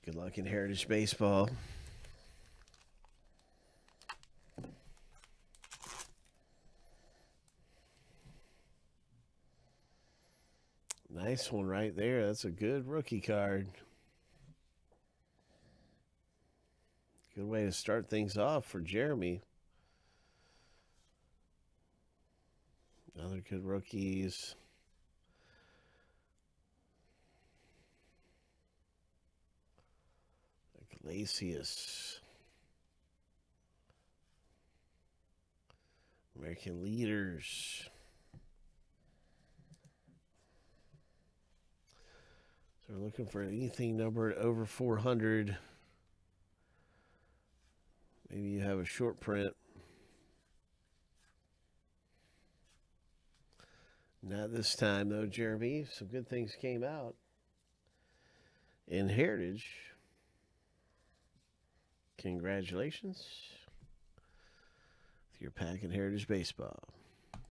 Good luck in Heritage Baseball. Nice one right there. That's a good rookie card. Good way to start things off for Jeremy. Other good rookies. Iglesias. American Leaders. So we're looking for anything numbered over 400. Maybe you have a short print. Not this time, though, Jeremy. Some good things came out in Heritage. Congratulations with your pack in Heritage Baseball.